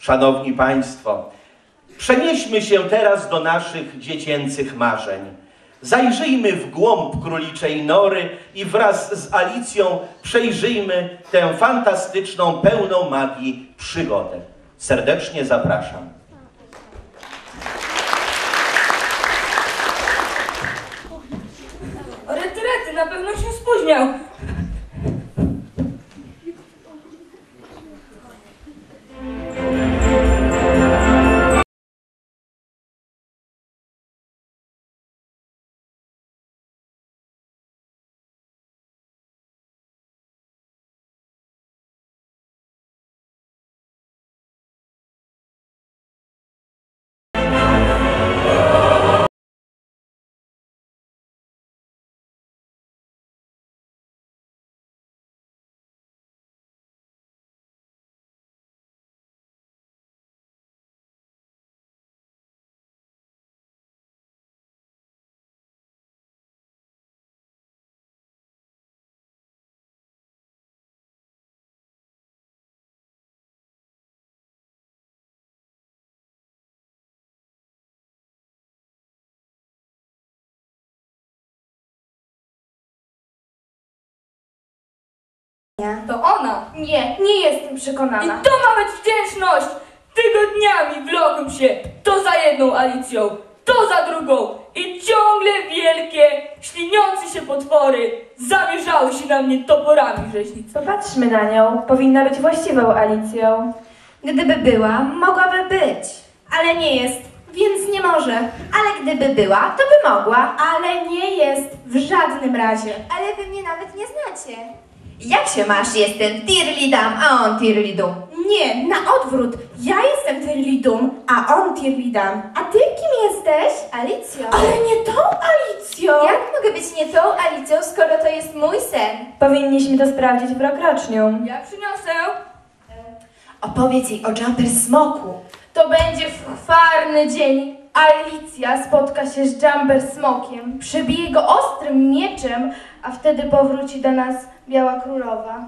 Szanowni Państwo, przenieśmy się teraz do naszych dziecięcych marzeń. Zajrzyjmy w głąb króliczej nory i wraz z Alicją przejrzyjmy tę fantastyczną, pełną magii przygodę. Serdecznie zapraszam. Rety, na pewno się spóźniał. To ona. Nie jestem I przekonana. to ma być wdzięczność! Tygodniami wlokłem się to za jedną Alicją, to za drugą i ciągle wielkie, śliniące się potwory zamierzały się na mnie toporami rzeźnic. Popatrzmy na nią. Powinna być właściwą Alicją. Gdyby była, mogłaby być. Ale nie jest, więc nie może. Ale gdyby była, to by mogła. Ale nie jest w żadnym razie. Ale wy mnie nawet nie znacie. Jak się masz? Jestem Tirlidam, a on Tirlidum. Nie, na odwrót. Ja jestem Tyrlidum, a on Tirlidam. A ty kim jesteś? Alicjo. Ale nie tą Alicją. Jak mogę być nie tą Alicją, skoro to jest mój sen? Powinniśmy to sprawdzić w rokroczniu. Ja przyniosę. Opowiedz jej o Jumper Smoku. To będzie chwarny dzień. Alicja spotka się z Jumper Smokiem. Przebije go ostrym mieczem, a wtedy powróci do nas Biała Królowa.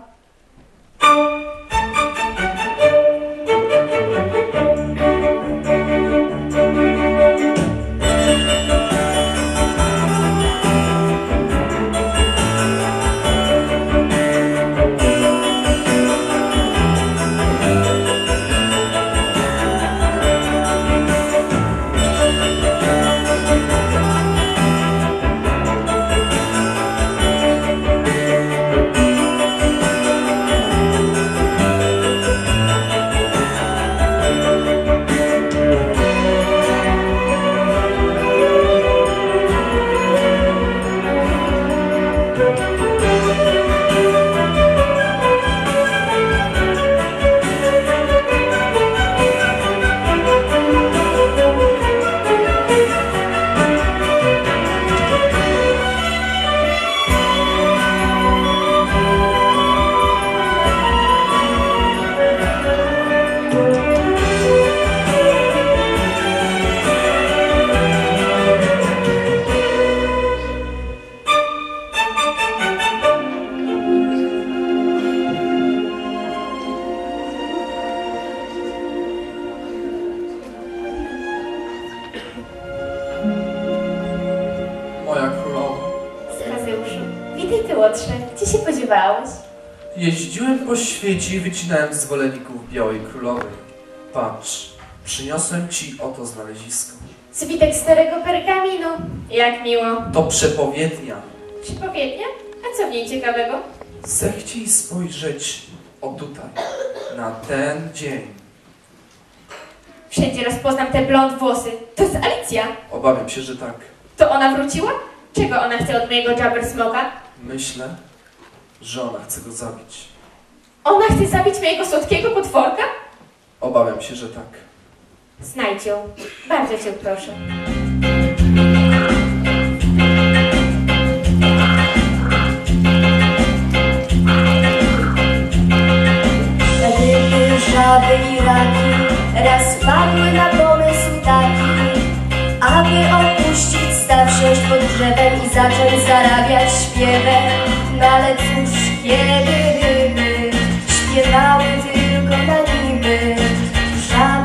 Moja królowa. Skazeuszu, witaj ty, Łotrze. Gdzie się podziewałeś? Jeździłem po świecie i wycinałem zwolenników Białej Królowej. Patrz, przyniosłem ci oto znalezisko. Zwitek starego pergaminu. Jak miło. To przepowiednia. Przypowiednia? A co w niej ciekawego? Zechciej spojrzeć o tutaj, na ten dzień. Wszędzie rozpoznam te blond włosy. To jest Alicja. Obawiam się, że tak. To ona wróciła? Czego ona chce od mojego Jumper Smoka? Myślę, że ona chce go zabić. Ona chce zabić mojego słodkiego potworka? Obawiam się, że tak. Znajdź ją. Bardzo cię proszę. Ryby, żaby i raki raz wpadły na pomysł taki, aby opuścić staw, siąść pod drzewem i zacząć zarabiać śpiewem. No ale cóż, kiedy ryby śpiewały tylko na niby,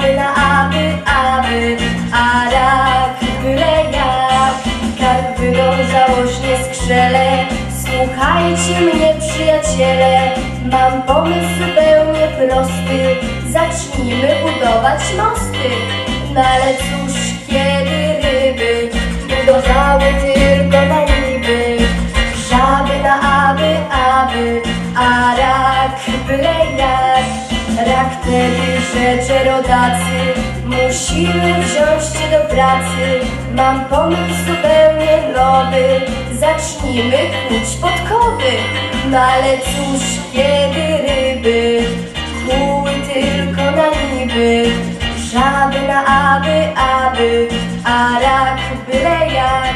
przyjaciele, mam pomysł zupełnie prosty. Zacznijmy budować mosty. No ale cóż, kiedy ryby budowały tylko na niby, żaby na aby, a rak byle jak. Rak wtedy rzecze rodacy, musimy wziąć się do pracy. Mam pomysł zupełnie nowy, zacznijmy kłuć podkowy. No ale cóż, kiedy ryby kłuły tylko na niby, żaby na aby, a rak byle jak.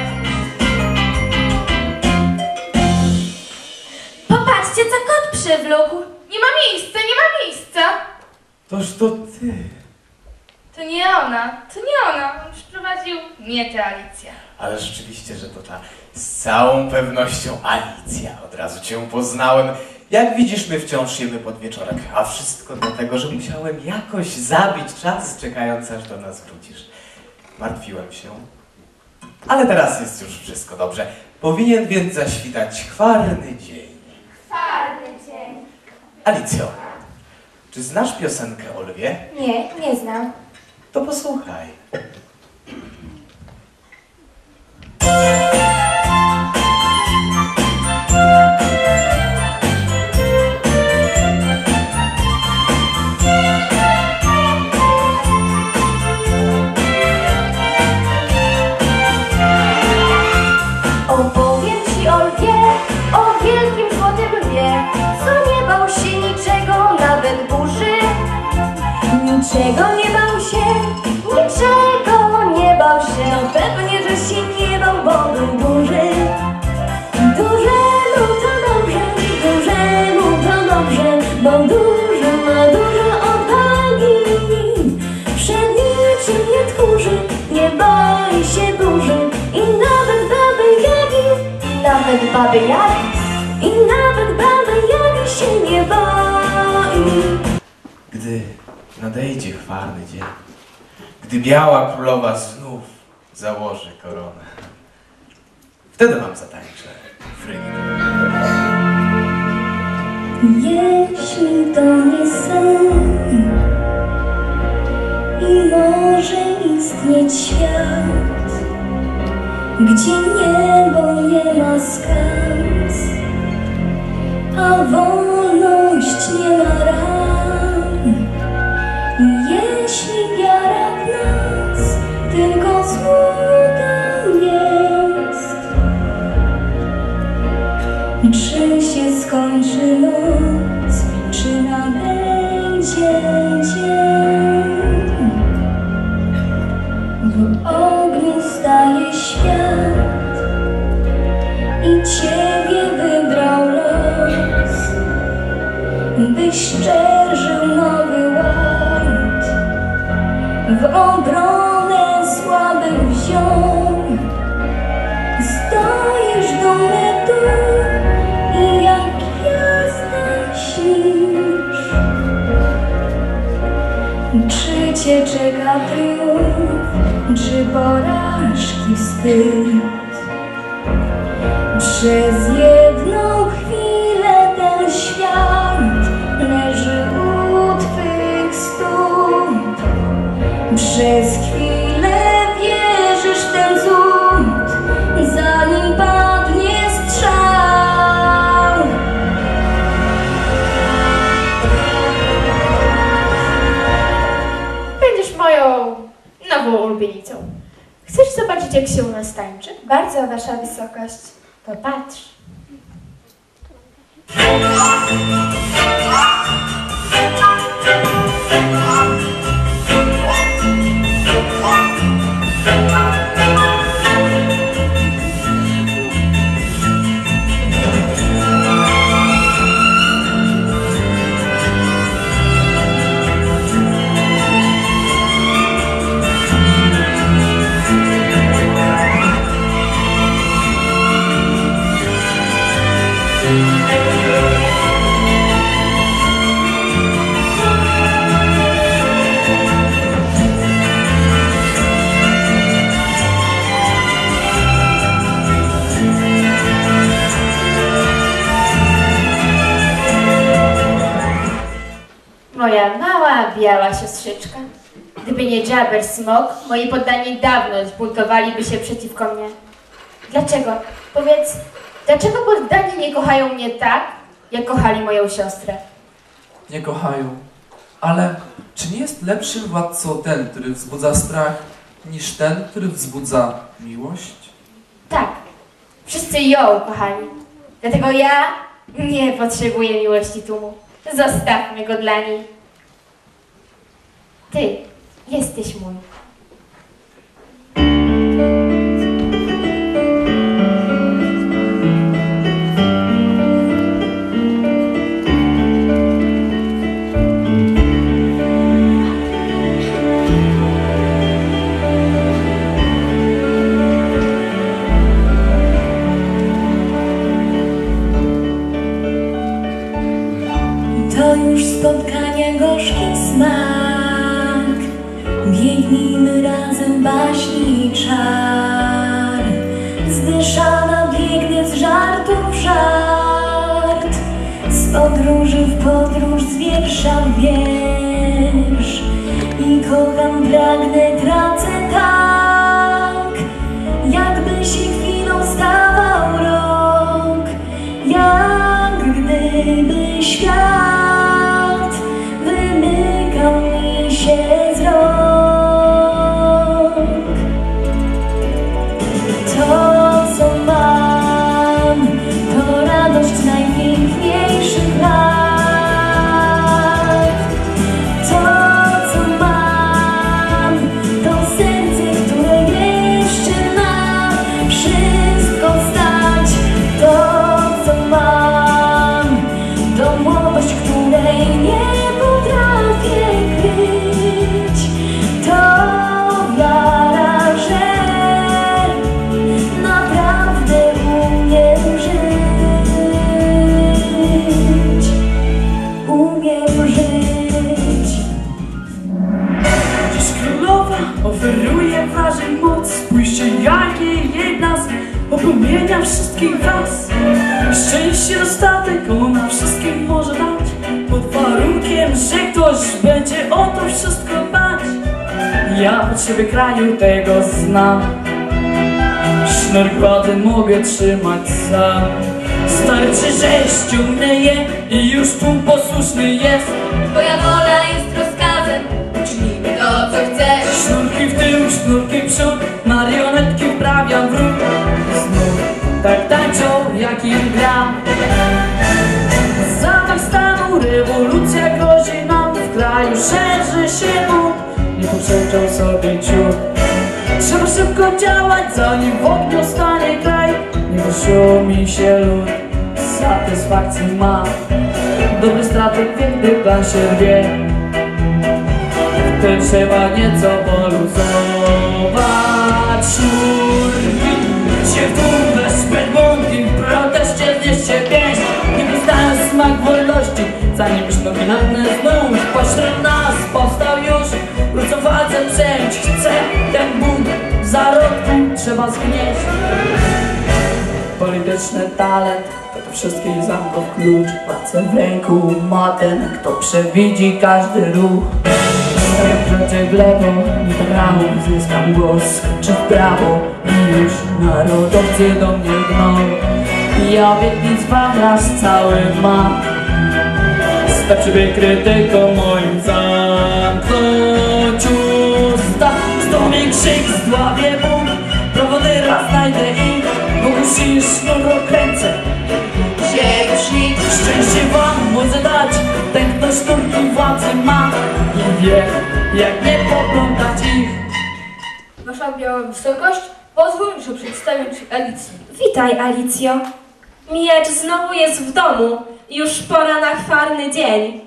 Popatrzcie, co kot przywlókł. Nie ma miejsca, nie ma miejsca. Toż to ty. To nie ona, to nie ona. On przyprowadził mnie tę Alicję. Ale rzeczywiście, że to ta z całą pewnością Alicja. Od razu cię poznałem. Jak widzisz, my wciąż jemy podwieczorek, a wszystko dlatego, że musiałem jakoś zabić czas, czekając aż do nas wrócisz. Martwiłem się, ale teraz jest już wszystko dobrze. Powinien więc zaświtać chwarny dzień. Czarny dzień. Alicjo, czy znasz piosenkę o lwie? Nie znam. To posłuchaj. Opowiem ci o lwie, o wielkim złotym lwie, co nie bał się niczego, nawet burzy. Niczego nie bał się, niczego nie bał się. No pewnie, że się nie bał, bo był duży. Dużemu to dobrze, dużemu to dobrze, bo duży ma dużo odwagi. Przed niczym nie tchórzy, nie boi się duży. I nawet baby Jagi, nawet baby Jagi, i nawet baby Jagi się nie boi. Gdy nadejdzie chwarny dzień, gdy biała królowa znów założy koronę, wtedy wam zatańczę frygid. Jeśli to nie sen i może istnieć świat, gdzie niebo nie ma skaz, a wolność nie ma ram. Jeśli wiara w nas tylko złota jest, czy się skończy noc, czy nabędzie dzień? W ogniu staje świat i ciebie wybrał los, byś szczerzył nowy ład, w obronę słabych wziął. Stoisz dumny tu i jak gwiazda śnisz. Czy cię czeka triumf, czy porażki wstyd? Przez jedną chwilę ten świat leży u twych stóp. Przez chwilę wierzysz w ten cud, zanim padnie strzał. Będziesz moją nową ulubienicą. Chcesz zobaczyć, jak się u nas tańczy? Bardzo, wasza wysokość. To patrz. moja mała, biała siostrzyczka. Gdyby nie Jabber Smok, moi poddani dawno zbuntowaliby się przeciwko mnie. Dlaczego? Powiedz, dlaczego poddani nie kochają mnie tak, jak kochali moją siostrę? Nie kochają. Ale czy nie jest lepszym władcą ten, który wzbudza strach, niż ten, który wzbudza miłość? Tak, wszyscy ją kochali. Dlatego ja nie potrzebuję miłości tłumu. Zostawmy go dla niej. Ty jesteś mój. To już spotkania gorzki smak, biegnijmy razem baśni czar. Zdyszana biegnę z żartu w żart, z podróży w podróż, z wiersza w wiersz. I kocham, pragnę, tracę tak, jakby się chwilą stawał rok, jak gdyby świat wymykał mi się z rąk. To, co mam, to radość najpiękniejszych lat. To, co mam, to serce, które jeszcze ma wszystko stać. To, co mam, to młodość, której nie potrafię kryć. To wiara, że naprawdę umiem żyć. Umiem żyć. Dziś królowa oferuje waży moc. Spójrzcie, jak jej jedna z opomnienia wszystkich was. Szczęście, dostatek ona wszystkim może dać, pod warunkiem, że ktoś będzie o to wszystko dbać. Ja potrzeby kraju tego znam, sznur wody mogę trzymać sam. Starczy, że ściągnę je i już tu posłuszny jest. Twoja wola jest rozkazem, uczynimy to, co chcesz. Sznurki w tył, sznurki w przód, marionetki wprawiam w ruch. Znów tak tańczą, jak im gram. Zamach stanu, rewolucja grozi nam. W kraju szerzy się mód, nie poprzeczą sobie ciut. Trzeba szybko działać, zanim w ogniu stanie kraj. Nie poszumi się lud, satysfakcji ma. Dobry strateg wie, gdy plan się rwie. Wtedy trzeba nieco poluzować. Sznurki się w dół, bez szpetbunki, w proteście znieście pięść. Nie poznają smak wolności, zanim sznur finalny znów pośród nas powstał już. Wrócą walce przejąć, chce ten bunt w zarodku trzeba zgnieść. Polityczny talent to wszystkich zamków klucz. Pracę w ręku ma ten, kto przewidzi każdy ruch. Jak kroczę w lewo, nie prawo, zyskam głos, czy w prawo. I już narodowcy do mnie gną. Ja obietnic wam raz cały mam. Starczy by krytyką moim zamknąć usta. Zdumie krzyk, zdławię Bóg, dowody raz znajdę i musi sznur okręcę. Gdzie już nic, Szczęście wam może dać ten, kto sznurki władzy ma i wie, jak nie poglądać ich. Wasza biała wysokość, pozwól, że przedstawię ci Alicję. Witaj, Alicjo. Miecz znowu jest w domu. Już pora na chwalny dzień.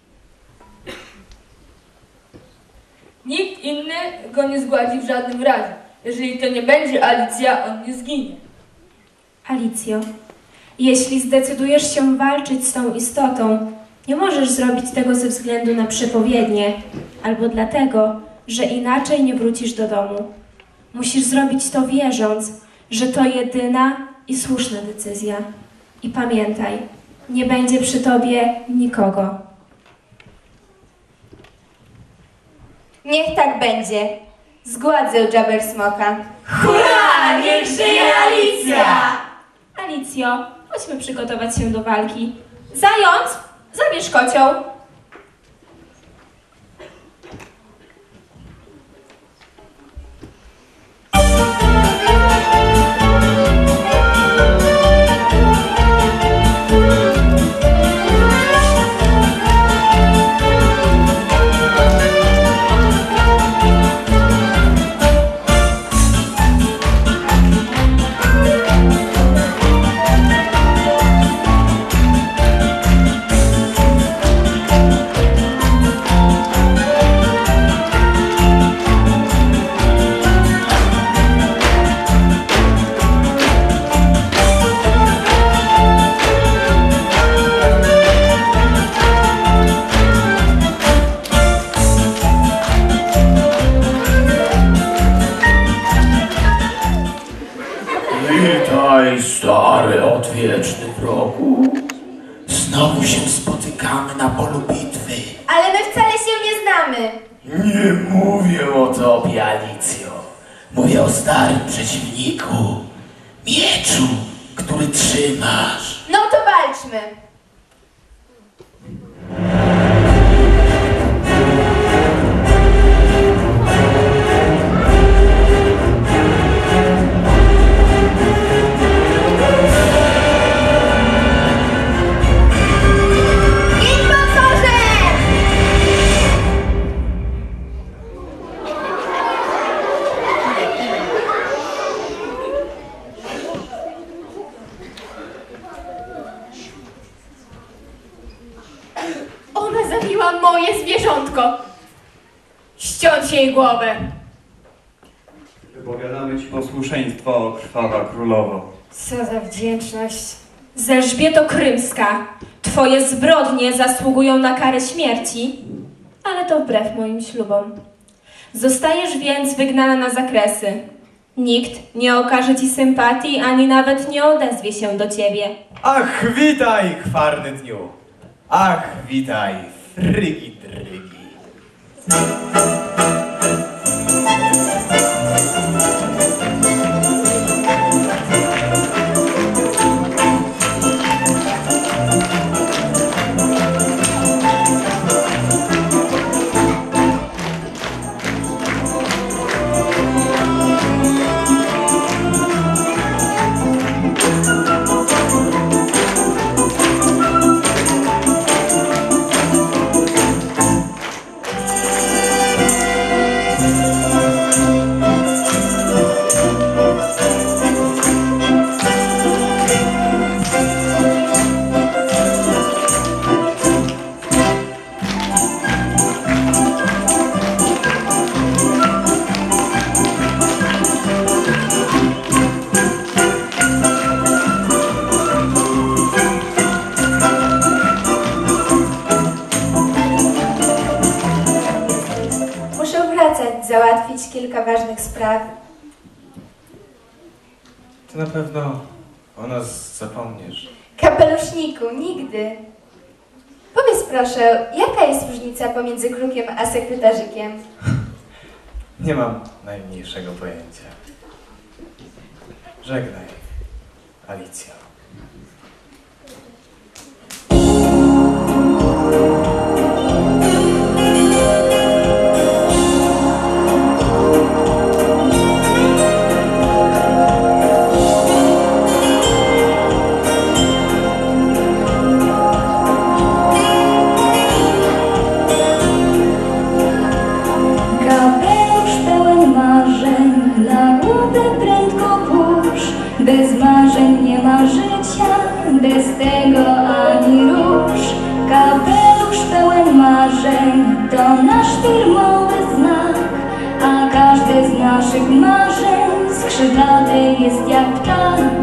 Nikt inny go nie zgładzi w żadnym razie. Jeżeli to nie będzie Alicja, on nie zginie. Alicjo, jeśli zdecydujesz się walczyć z tą istotą, nie możesz zrobić tego ze względu na przepowiednie, albo dlatego, że inaczej nie wrócisz do domu. Musisz zrobić to wierząc, że to jedyna i słuszna decyzja. I pamiętaj, nie będzie przy tobie nikogo. Niech tak będzie. Zgładzę Jabbersmoka. Hurra! Niech żyje Alicja! Alicjo, chodźmy przygotować się do walki. Zając, zabierz kocioł. Witaj, stary odwieczny wrogu. Znowu się spotykamy na polu bitwy. Ale my wcale się nie znamy. Nie mówię o tobie, Alicjo. Mówię o starym przeciwniku. Mieczu, który trzymasz. No to walczmy. Ona zabiła moje zwierzątko. Ściąć jej głowę. Wypowiadamy ci posłuszeństwo, krwawa królowo. Co za wdzięczność. Z Elżbieto Krymska, twoje zbrodnie zasługują na karę śmierci, ale to wbrew moim ślubom. Zostajesz więc wygnana na zakresy. Nikt nie okaże ci sympatii, ani nawet nie odezwie się do ciebie. Ach, witaj, chwarny dniu. Ach, witaj, frygi drygi. Załatwić kilka ważnych spraw. Ty na pewno o nas zapomniesz. Kapeluszniku, nigdy. Powiedz proszę, jaka jest różnica pomiędzy krukiem a sekretarzykiem? Nie mam najmniejszego pojęcia. Żegnaj, Alicja. Bez marzeń nie ma życia, bez tego ani róż. Kapelusz pełen marzeń to nasz firmowy znak, a każde z naszych marzeń skrzydlaty jest jak ptak.